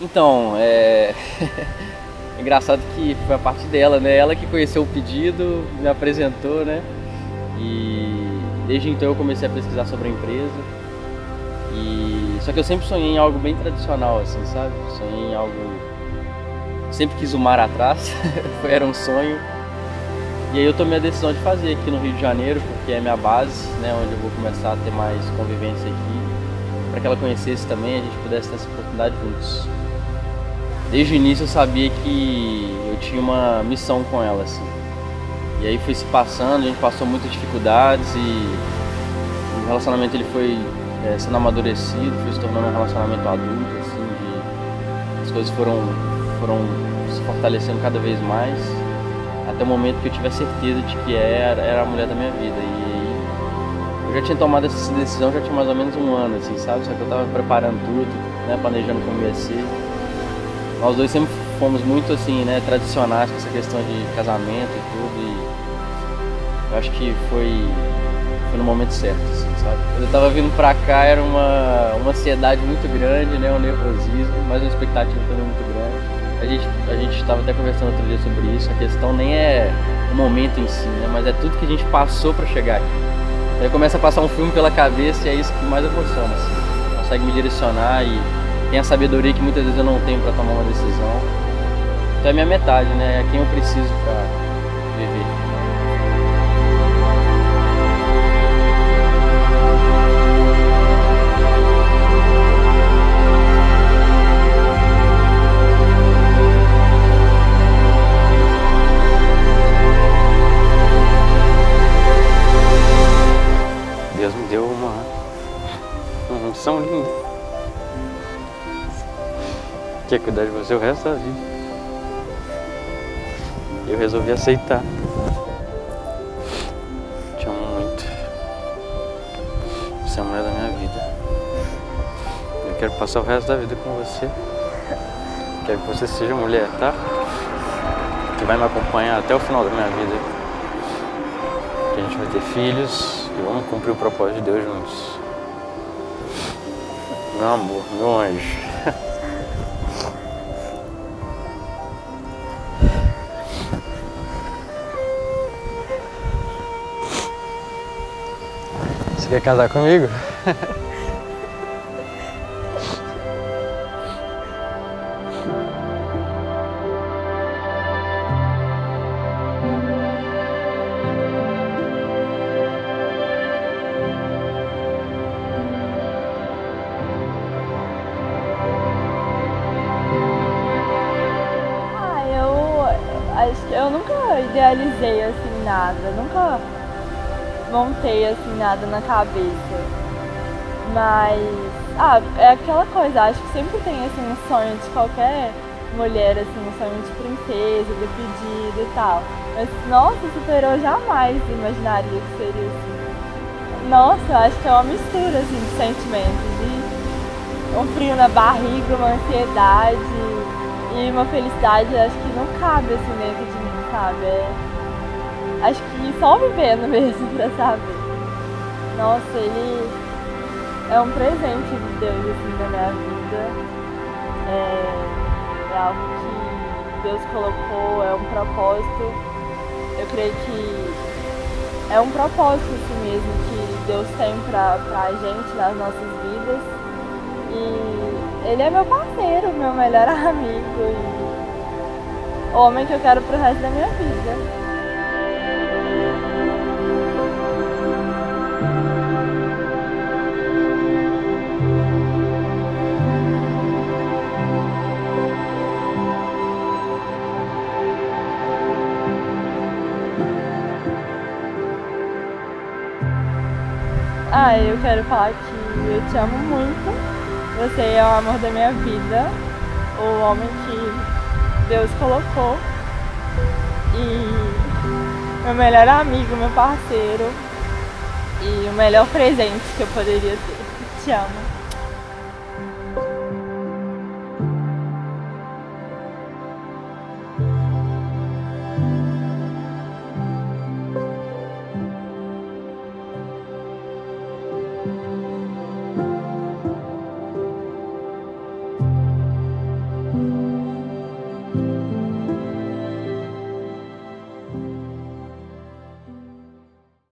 Então, engraçado que foi a parte dela, né? Ela que conheceu o pedido, me apresentou, né? E desde então eu comecei a pesquisar sobre a empresa. Só que eu sempre sonhei em algo bem tradicional, assim, sabe? Sonhei em algo... Sempre quis o mar atrás, era um sonho. E aí eu tomei a decisão de fazer aqui no Rio de Janeiro, porque é minha base, né? Onde eu vou começar a ter mais convivência aqui. Para que ela conhecesse também, a gente pudesse ter essa oportunidade juntos. Desde o início eu sabia que eu tinha uma missão com ela, assim. E aí foi se passando, a gente passou muitas dificuldades e o relacionamento ele foi sendo amadurecido, foi se tornando um relacionamento adulto, assim, as coisas foram se fortalecendo cada vez mais, até o momento que eu tive a certeza de que era a mulher da minha vida. E aí eu já tinha tomado essa decisão, já tinha mais ou menos um ano, assim, sabe? Só que eu tava preparando tudo, né, planejando como ia ser. Nós dois sempre fomos muito, assim, né, tradicionais com essa questão de casamento e tudo, e eu acho que foi no momento certo, assim, sabe? Quando eu tava vindo pra cá era uma ansiedade muito grande, né, um nervosismo, mas uma expectativa também muito grande. A gente estava até conversando outro dia sobre isso, a questão nem é o momento em si, né, mas é tudo que a gente passou pra chegar aqui. Aí começa a passar um filme pela cabeça e é isso que mais emociona, assim. Consegue me direcionar e tem a sabedoria que muitas vezes eu não tenho pra tomar uma decisão. Então é minha metade, né, é quem eu preciso pra viver. Deus me deu uma unção linda. Quer cuidar de você o resto da vida. Eu resolvi aceitar. Te amo muito. Você é a mulher da minha vida. Eu quero passar o resto da vida com você. Quero que você seja mulher, tá? Que vai me acompanhar até o final da minha vida. Que a gente vai ter filhos. E vamos cumprir o propósito de Deus juntos. Meu amor, meu anjo. Você quer casar comigo? Acho que eu nunca idealizei assim nada, nunca montei assim nada na cabeça. Mas, é aquela coisa, acho que sempre tem assim um sonho de qualquer mulher, assim, um sonho de princesa, do pedido e tal. Mas, nossa, superou, jamais imaginaria que seria assim. Nossa, eu acho que é uma mistura assim de sentimentos, de um frio na barriga, uma ansiedade e uma felicidade, acho que não cabe assim dentro de mim, sabe? Acho que só vivendo mesmo pra saber. Nossa, ele é um presente de Deus assim na minha vida. É algo que Deus colocou, é um propósito. Eu creio que é um propósito assim mesmo que Deus tem pra gente nas nossas vidas. E ele é meu parceiro, meu melhor amigo e o homem que eu quero pro resto da minha vida. Eu quero falar que eu te amo muito. Você é o amor da minha vida, o homem que Deus colocou e meu melhor amigo, meu parceiro e o melhor presente que eu poderia ter. Te amo.